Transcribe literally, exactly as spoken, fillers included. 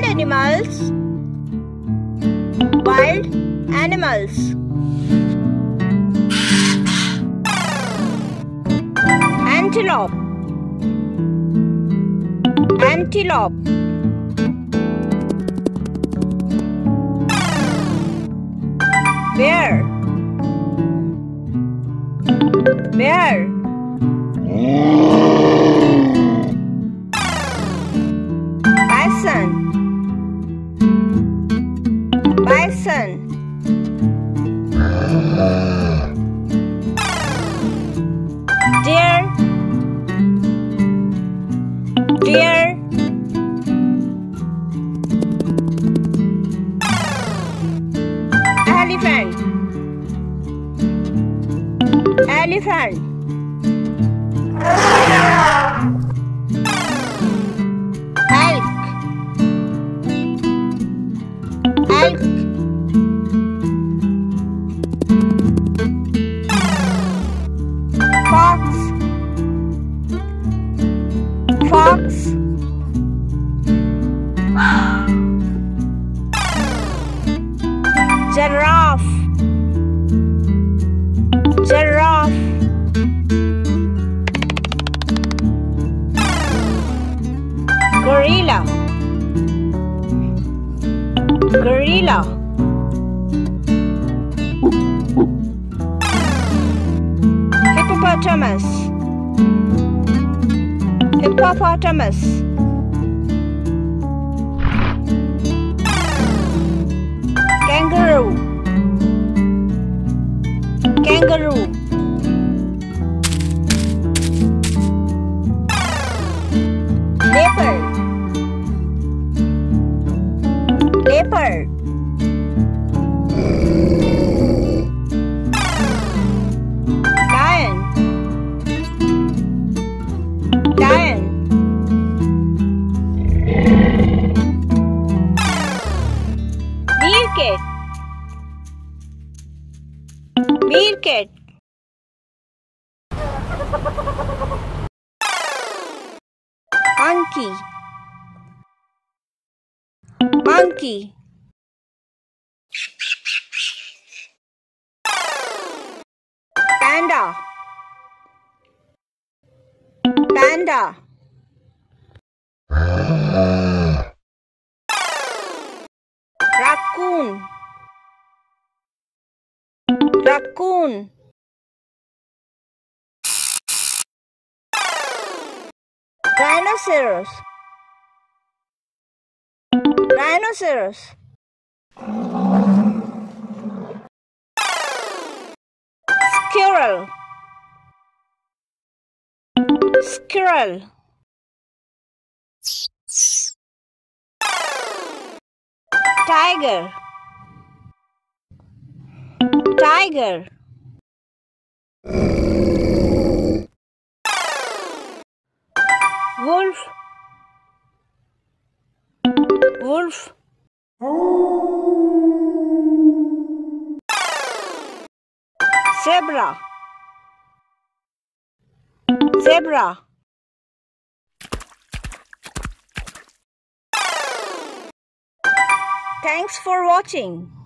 animals. Wild animals. Antelope. Antelope. Bear. Bear. Bison. Bison. Deer. Deer. Elephant. Elephant. Elk. Elk. Fox. Fox. Giraffe. Giraffe. Gorilla. Gorilla. Hippopotamus. Hippopotamus. Kangaroo. Kangaroo. Leopard. Leopard. Lion. Lion. Meerkat. Meerkat. Monkey. Monkey. Panda. Panda. Raccoon. Raccoon. Rhinoceros. Rhinoceros. Squirrel. Squirrel. Tiger. Tiger. Wolf. Wolf. Zebra. Zebra. Thanks for watching.